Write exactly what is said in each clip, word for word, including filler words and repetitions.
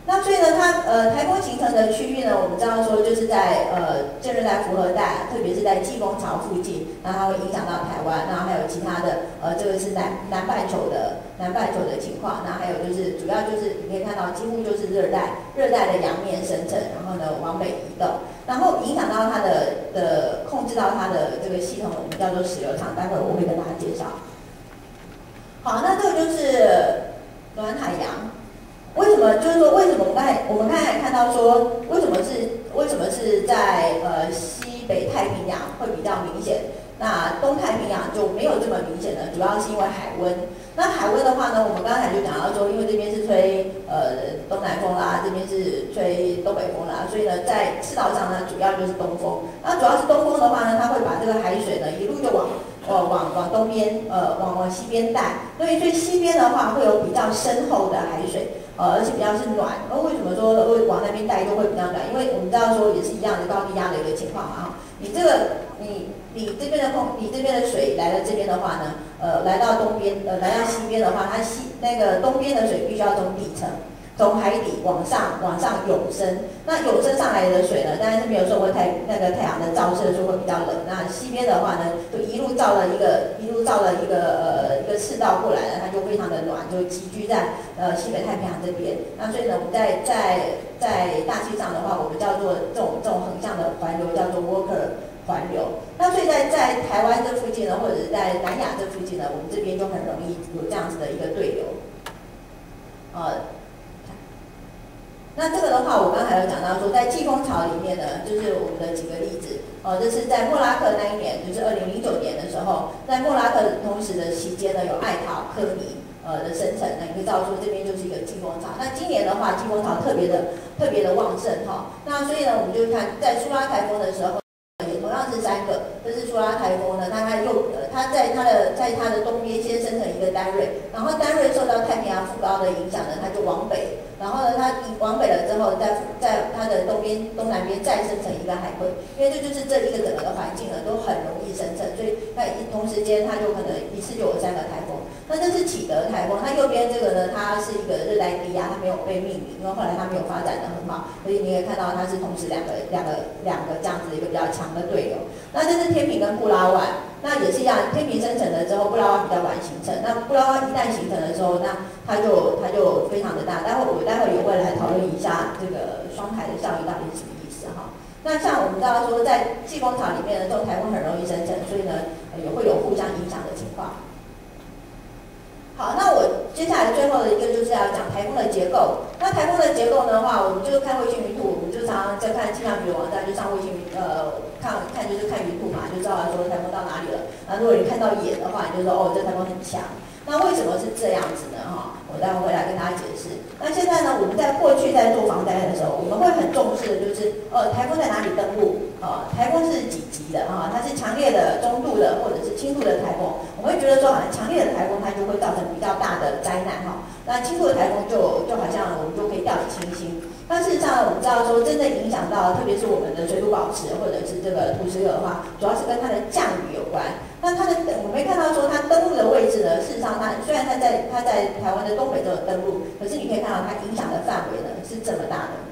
那所以呢，它呃台风形成的区域呢，我们知道说就是在呃正热带符合带，特别是在季风槽附近，那它会影响到台湾，那还有其他的呃这个是南南半球的南半球的情况，那还有就是主要就是你可以看到几乎就是热带热带的洋面生成，然后呢往北移动，然后影响到它的的控制到它的这个系统，我们叫做矢流场，待会儿我会跟大家介绍。好，那这个就是暖海洋。为什么？就是说，为什么我们刚才我们刚才看到说，为什么是为什么是在呃西北太平洋会比较明显，那东太平洋就没有这么明显呢？主要是因为海温。那海温的话呢，我们刚才就讲到说，因为这边是吹呃东南风啦，这边是吹东北风啦，所以呢，在赤道上呢，主要就是东风。那主要是东风的话呢，它会把这个海水呢一路就往呃往往东边呃往往西边带，所以所以西边的话会有比较深厚的海水。呃，而且比较是暖，那为什么说会往那边带就会比较暖？因为我们知道说也是一样的高低压的一个情况嘛，哈，你这个你你这边的空，你这边的水来了这边的话呢，呃，来到东边，呃，来到西边的话，它西那个东边的水必须要从底层。从海底往上往上涌升，那涌升上来的水呢，当然是没有受过太那个太阳的照射，就会比较冷。那西边的话呢，就一路照了一个一路照了一个呃一个赤道过来了，它就非常的暖，就集聚在呃西北太平洋这边。那所以呢，我们在在在大气上的话，我们叫做这种这种横向的环流叫做 Walker 环流。那所以在在台湾这附近呢，或者是在南亚这附近呢，我们这边就很容易有这样子的一个对流，呃。那这个的话，我刚才有讲到说，在季风槽里面呢，就是我们的几个例子，哦，这是在莫拉克那一年，就是二零零九年的时候，在莫拉克同时的期间呢，有艾陶科尼呃的生成，那你就知道说这边就是一个季风槽。那今年的话，季风槽特别的特别的旺盛哈、哦，那所以呢，我们就看在苏拉台风的时候。也同样是三个，这是苏拉台风呢，那它右呃，它在它的在它的东边先生成一个丹瑞，然后丹瑞受到太平洋副高的影响呢，它就往北，然后呢，它往北了之后，在在它的东边东南边再生成一个海葵，因为这就是这一个整个的环境呢都很容易生成，所以它同时间它就可能一次就有三个台风。那这是启德台风，它右边这个呢，它是一个热带低压，它没有被命名，因为后来它没有发展的很好，所以你可以看到它是同时两个两个两个这样子一个比较强的对流。那这是天平跟布拉万，那也是一样，天平生成了之后，布拉万比较晚形成。那布拉万一旦形成的时候，那它就它就非常的大。待会我待会也会来讨论一下这个双台的效应到底是什么意思哈。那像我们知道说，在季风槽里面呢，这种台风很容易生成，所以呢也会有互相影响的情况。好，那我接下来最后的一个就是要讲台风的结构。那台风的结构的话，我们就看卫星云图，我们就常常在看气象局的网站，就上卫星云呃看看就是看云图嘛，就知道说台风到哪里了。那如果你看到眼的话，你就说哦，这台风很强。那为什么是这样子呢？哈，我待会回来跟大家解释。那现在呢，我们在过去在做防灾的时候，我们会很重视的就是呃台风在哪里登陆。啊、呃，台风是几级的啊？它是强烈的、中度的或者是轻度的台风。我们会觉得说，好像强烈的台风它就会造成比较大的灾难哈。那轻度的台风就就好像我们就可以掉以轻心。但事实上，我们知道说，真正影响到，特别是我们的水土保持或者是这个土石流的话，主要是跟它的降雨有关。那它的我们看到说，它登陆的位置呢，事实上它虽然它在它在台湾的东北都有登陆，可是你可以看到它影响的范围呢是这么大的。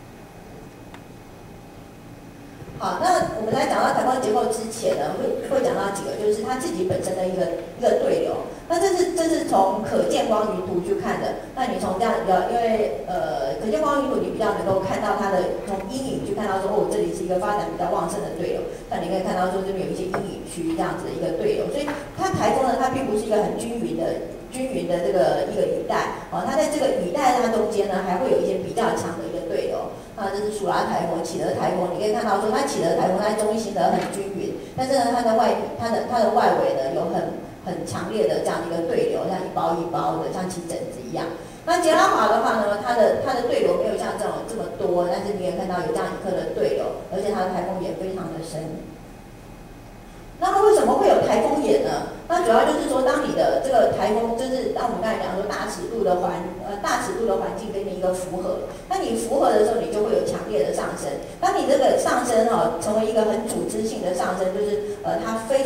好，那我们来讲到台风结构之前呢，会会讲到几个，就是它自己本身的一个一个对流。那这是这是从可见光云图去看的。那你从这样比较，因为呃可见光云图你比较能够看到它的从阴影去看到说，哦，这里是一个发展比较旺盛的对流。那你可以看到说这边有一些阴影区这样子的一个对流，所以它台风呢，它并不是一个很均匀的均匀的这个一个雨带。哦，它在这个雨带它中间呢，还会有一些比较强的一个对流。那这是苏拉台风、启德台风，你可以看到说它启德台风它中心的很均匀，但是呢它的外它的它的外围呢有很很强烈的这样的一个对流，像一包一包的，像起疹子一样。那杰拉华的话呢，它的它的对流没有像这种这么多，但是你也看到有这样一颗的对流，而且它的台风眼非常的深。那么为什么会有台风眼呢？那主要就是说，当你的这个台风，就是当我们刚才讲说大尺度的环呃大尺度的环境跟你一个符合，那你符合的时候，你就会有强烈的上升。当你这个上升哈、哦，成为一个很组织性的上升，就是呃它非常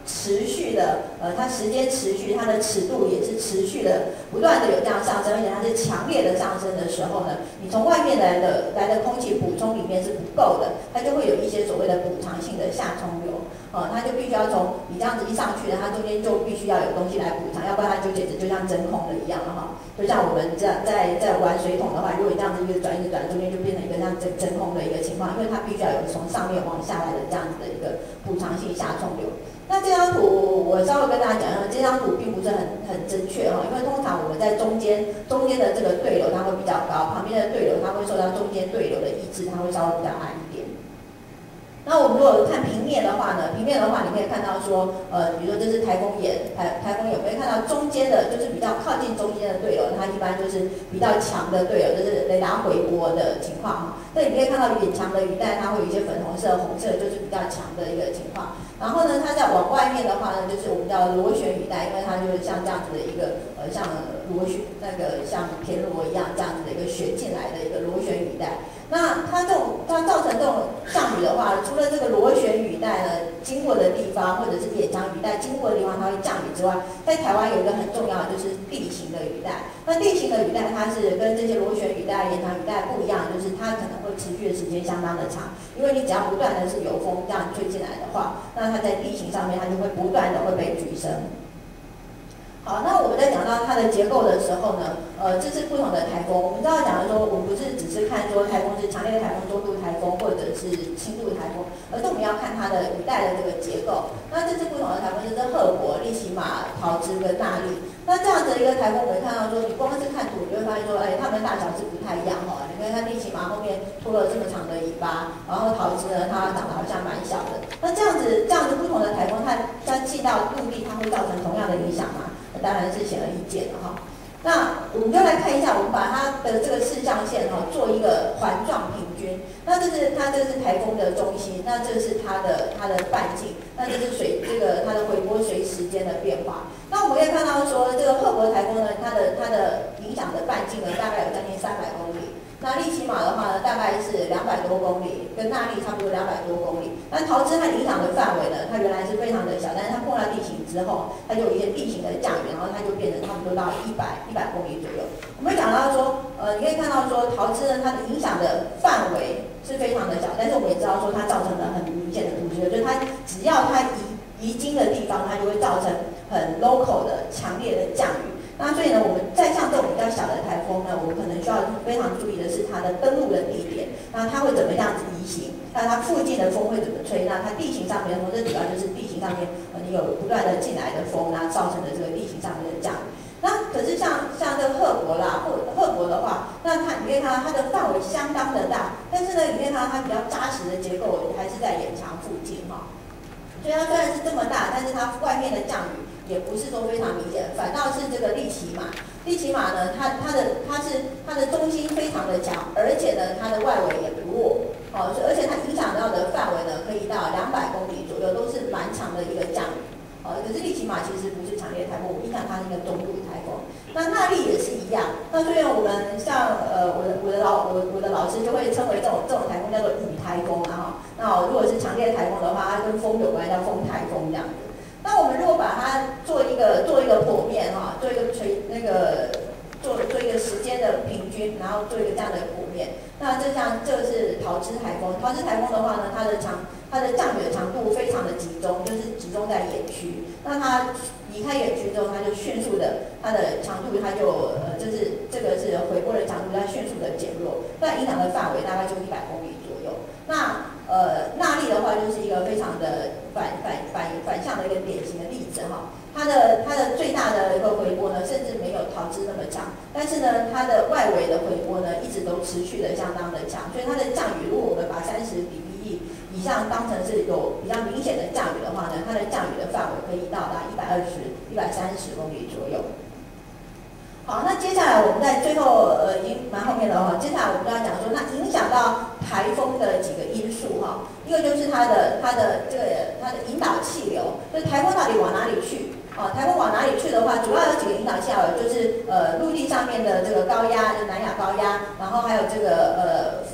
持续的，呃，它时间持续，它的尺度也是持续的，不断的有这样上升，而且它是强烈的上升的时候呢，你从外面来的来的空气补充里面是不够的，它就会有一些所谓的补偿性的下冲流，哦，它就必须要从你这样子一上去的，它中间就必须要有东西来补偿，要不然它就简直就像真空的一样了哈。就像我们这样在在玩水桶的话，如果你这样子一直转一直转，中间就变成一个像真真空的一个情况，因为它必须要有从上面往下来的这样子的一个补偿性下冲流。那这张图我稍微跟大家讲一下，这张图并不是很很正确哈，因为通常我们在中间中间的这个对流它会比较高，旁边的对流它会受到中间对流的抑制，它会稍微比较矮一点。那我们如果看平面的话呢，平面的话你可以看到说，呃，比如说这是台风眼，台台风眼，我们可以看到中间的，就是比较靠近中间的对流，它一般就是比较强的对流，就是雷达回波的情况哈。那你可以看到远强的雨带，它会有一些粉红色、红色，就是比较强的一个情况。然后呢，它在往外面的话呢，就是我们叫螺旋雨带，因为它就是像这样子的一个，呃，像螺旋那个像田螺一样这样子的一个旋进来的一个螺旋雨带。那它这种它造成这种降雨的话，除了这个螺旋雨带呢经过的地方，或者是眼墙雨带经过的地方它会降雨之外，在台湾有一个很重要的就是地形的雨带。那地形的雨带它是跟这些螺旋雨带、眼墙雨带不一样，就是它可能会持续的时间相当的长，因为你只要不断的是有风这样吹进来的话，那它在地形上面它就会不断的会被举升。好，那我们在讲到它的结构的时候呢，呃，这是不同的台风。我们知道讲的说，我们不是只是看说台风是强烈台风、中度台风或者是轻度台风，而是我们要看它的雨带的这个结构。那这是不同的台风，就是赫伯、利奇马、桃芝跟纳莉。那这样子一个台风，我们看到说，你光是看图，你就会发现说，哎，它们大小是不太一样哈。你看它利奇马后面拖了这么长的尾巴，然后桃芝呢，它长得好像蛮小的。那这样子，这样子不同的台风，它它进到陆地，它会造成同样的影响吗？当然是显而易见的哈。那我们就来看一下，我们把它的这个视象线哈做一个环状平均。那这是它这是台风的中心，那这是它的它的半径，那这是随这个它的回波随时间的变化。那我们可以看到说，这个赫伯台风呢，它的它的影响的半径呢大概有将近三百公里。那利奇马的话呢，大概是两百多公里，跟纳莉差不多两百多公里。那桃芝它影响的范围呢，它原来是非常的小，但是它碰到地形之后，它就有一些地形的降雨，然后它就变成差不多到一百一百公里左右。我们讲到说，呃，你可以看到说，桃芝呢，它的影响的范围是非常的小，但是我们也知道说，它造成了很明显的突袭，就是它只要它移移经的地方，它就会造成很 local 的强烈的降雨。那所以呢，我们在像这种比较小的台风呢，我们可能需要非常注意的是它的登陆的地点，那它会怎么样子移行，那它附近的风会怎么吹，那它地形上面的风，这主要就是地形上面呃你有不断的进来的风，那造成的这个地形上面的降雨。那可是像像这个赫伯啦，或赫伯的话，那它你可以看到它的范围相当的大，但是呢，你可以看到它比较扎实的结构还是在眼墙附近哈。所以它虽然是这么大，但是它外面的降雨也不是说非常明显，反倒是这个利奇马，利奇马呢，它它的它是它的中心非常的强，而且呢，它的外围也不弱，哦，而且它影响到的范围呢，可以到两百公里左右，都是蛮长的一个降雨。哦，可是利奇马其实不是强烈台风，我印象它是一个中度台风。那纳莉也是一样。那所以我们像呃我的我的老我我的老师就会称为这种这种台风叫做雨台风啊哈。那如果是强烈台风的话，它跟风有关，叫风台风这样子。那我们如果把它做一个做一个剖面哈，做一个垂那个做做一个时间的平均，然后做一个这样的剖面。那这像这是桃芝台风，桃芝台风的话呢，它的强它的降雨的强度非常的集中，就是集中在眼区。那它离开眼区之后，它就迅速的，它的强度它就呃，就是这个是回波的强度，它迅速的减弱，那影响的范围大概就一百公里左右。那呃，纳莉的话就是一个非常的反反反反向的一个典型的例子哈。它的它的最大的一个回波呢，甚至没有桃芝那么强，但是呢，它的外围的回波呢，一直都持续的相当的强，所以它的降雨，如果我们把三十比例以上当成是有比较明显的降雨的话呢，它的降雨的范围可以到达一百二十、一百三十公里左右。好，那接下来我们在最后呃已经蛮后面了哈，接下来我们就要讲说，那影响到台风的几个因素哈，一个就是它的它的这个它的引导气流，就是台风到底往哪里去？哦，台风往哪里去的话，主要有几个引导气流，就是呃陆地上面的这个高压，就是南亚高压，然后还有这个呃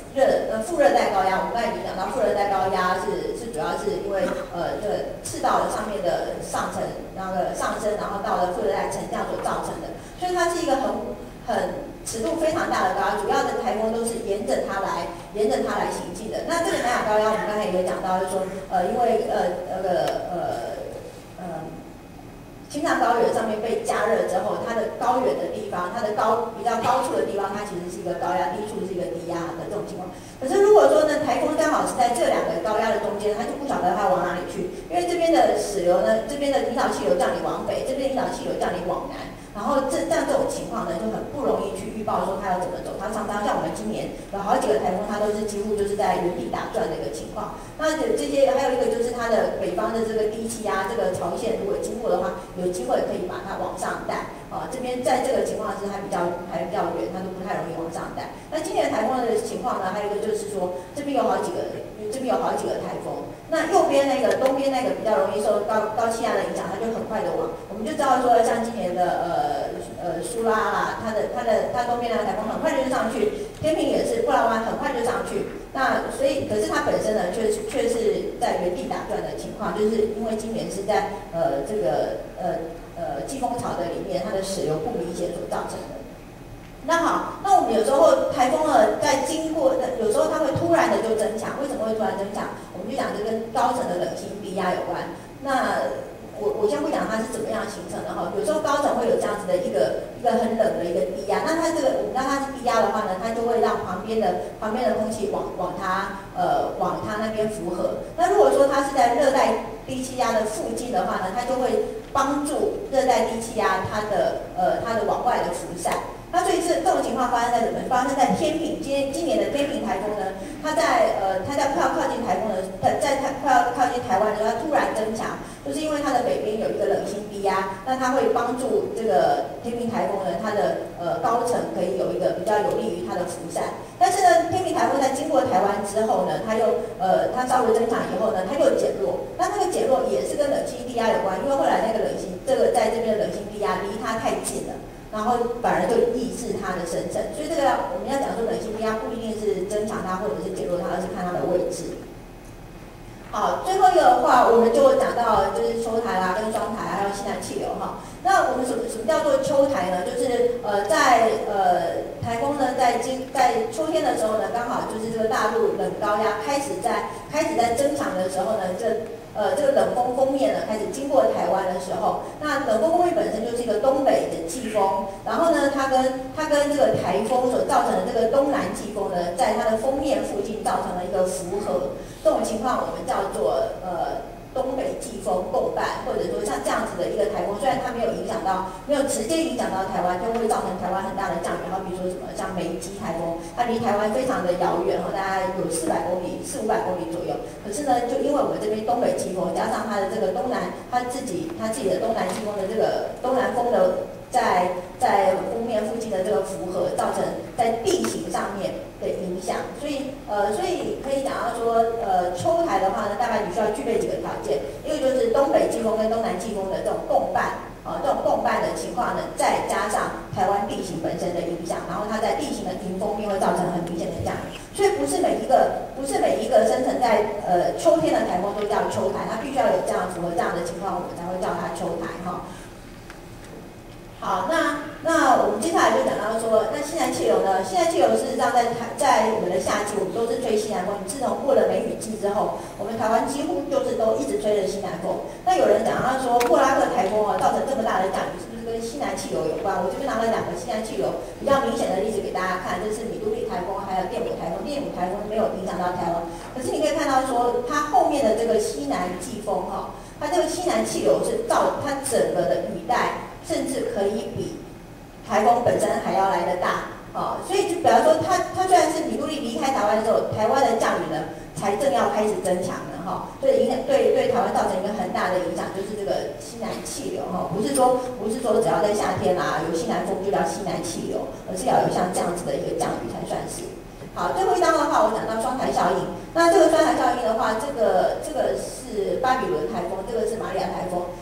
热呃副热带高压，我们刚才已经讲到副热带高压是是主要是因为呃这个赤道上面的上层，然后的上升，然后到了副热带沉降所造成的，所以它是一个很很尺度非常大的高压，主要的台风都是沿着它来沿着它来行进的。那这个南亚高压，我们刚才也讲到，就是说呃因为呃那个呃呃。青藏高原上面被加热之后，它的高原的地方，它的高比较高处的地方，它其实是一个高压，低处是一个低压的这种情况。可是如果说呢，台风刚好是在这两个高压的中间，它就不晓得它往哪里去，因为这边的矢流呢，这边的引导气流叫你往北，这边引导气流叫你往南。然后这这样这种情况呢，就很不容易去预报说它要怎么走。它常常像我们今年有好几个台风，它都是几乎就是在原地打转的一个情况。那这些还有一个就是它的北方的这个低气压，这个潮线如果经过的话，有机会可以把它往上带。啊，这边在这个情况是它比较还比较远，它都不太容易往上带。那今年台风的情况呢，还有一个就是说这边有好几个，这边有好几个台风。那右边那个东边那个比较容易受高高气压的影响，它就很快的往，我们就知道说像今年的呃呃苏拉啦，它的它的它东边那个台风很快就上去，天平也是布拉湾很快就上去。那所以可是它本身呢，却却是在原地打转的情况，就是因为今年是在呃这个呃呃季风槽的里面，它的矢流不明显所造成的。那好，那我们有时候台风呢，在经过，有时候它会突然的就增强，为什么会突然增强？我们就讲这跟高层的冷心低压有关。那我我先不讲它是怎么样形成的哈，有时候高层会有这样子的一个一个很冷的一个低压，那它这个我们让它是低压的话呢，它就会让旁边的旁边的空气往往它呃往它那边符合。那如果说它是在热带低气压的附近的话呢，它就会帮助热带低气压它的呃它的往外的辐散。那所以是这种情况发生在什么？发生在天平，今今年的天平台风呢，它在呃它在快要靠近台风的，在在它快要靠近台湾的时候，它突然增强，就是因为它的北边有一个冷心低压，那它会帮助这个天平台风呢，它的呃高层可以有一个比较有利于它的辐散。但是呢，天平台风在经过台湾之后呢，它又呃它稍微增强以后呢，它又减弱。那那个减弱也是跟冷心低压有关，因为后来那个冷心这个在这边的冷心低压离它太近了。然后反而就抑制它的生成，所以这个我们要讲说冷心低压不一定是增强它或者是减弱它，而是看它的位置。好，最后一个的话，我们就讲到就是秋台啦、跟双台还有西南气流哈。那我们什么什么叫做秋台呢？就是呃在呃台风呢在今在秋天的时候呢，刚好就是这个大陆冷高压开始在开始在增强的时候呢，这。呃，这个冷锋锋面呢开始经过台湾的时候，那冷锋锋面本身就是一个东北的季风，然后呢，它跟它跟这个台风所造成的这个东南季风呢，在它的锋面附近造成了一个符合，这种情况我们叫做呃东北季风共伴，或者说像这样子的一个台风，虽然它没有影响到，没有直接影响到台湾，就会造成台湾很大的降雨，然后比如说什么像梅基台风，它离台湾非常的遥远哈，大概有四百公里、四五百公里左右。可是呢，就因为我们这边东北季风，加上它的这个东南，它自己它自己的东南季风的这个东南风的在在锋面附近的这个符合，造成在地形上面的影响。所以呃，所以可以讲到说，呃，秋台的话呢，大概你需要具备几个条件，一个就是东北季风跟东南季风的这种共伴。啊、呃，这种共伴的情况呢，再加上台湾地形本身的影响，然后它在地形的迎风面会造成很明显的降雨，所以不是每一个不是每一个生成在呃秋天的台风都叫秋台，它必须要有这样符合这样的情况，我们才会叫它秋台哈。好，那那我们接下来就讲到说，那西南气流呢？西南气流事实上在台在我们的夏季，我们都是吹西南风。自从过了梅雨季之后，我们台湾几乎就是都一直吹着西南风。那有人讲到说，莫拉克台风啊，造成这么大的降雨，是不是跟西南气流有关？我这边拿了两个西南气流比较明显的例子给大家看，这是米都利台风还有电母台风。电母台风没有影响到台湾，可是你可以看到说，它后面的这个西南季风哈、哦，它这个西南气流是造它整个的雨带。甚至可以比台风本身还要来得大，哦，所以就比方说它，它虽然是米都利离开台湾的时候，台湾的降雨呢才正要开始增强呢，哈、哦，所以影响对对台湾造成一个很大的影响，就是这个西南气流，哈、哦，不是说不是说只要在夏天啊有西南风就叫西南气流，而是要有像这样子的一个降雨才算是。好，最后一章的话，我讲到双台效应。那这个双台效应的话，这个这个是巴比伦台风，这个是玛利亚台风。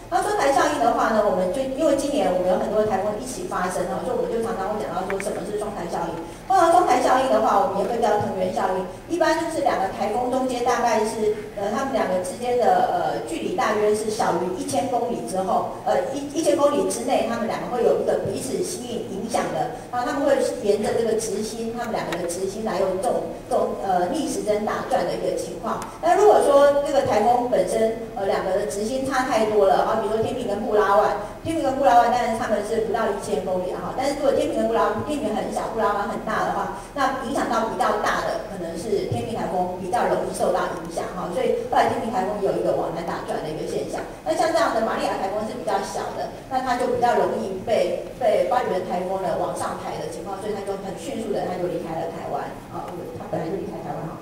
那中台效应的话呢，我们就因为今年我们有很多台风一起发生哈，所以我们就常常会讲到说什么是中台效应。通常中台效应的话，我们也会叫藤原效应，一般就是两个台风中间大概是呃他们两个之间的呃距离大约是小于一千公里之后，呃一一千公里之内，他们两个会有一个彼此吸引影响的，然后他们会沿着这个直心，他们两个的直心来有这种这种呃逆时针打转的一个情况。那如果说这个台风本身呃两个的直心差太多了啊，比如说天平跟布拉万，天平跟布拉万，但是他们是不到一千公里哈，但是如果天平跟布拉万，天平很小，布拉万很大的话，那影响到比较大的可能是天平台风比较容易受到影响哈，所以后来天平台风有一个往南打转的一个现象。那像这样的玛利亚台风是比较小的，那它就比较容易被被巴比伦台风呢往上抬的情况，所以它就很迅速的它就离开了台湾啊，它本来就离开台湾哈。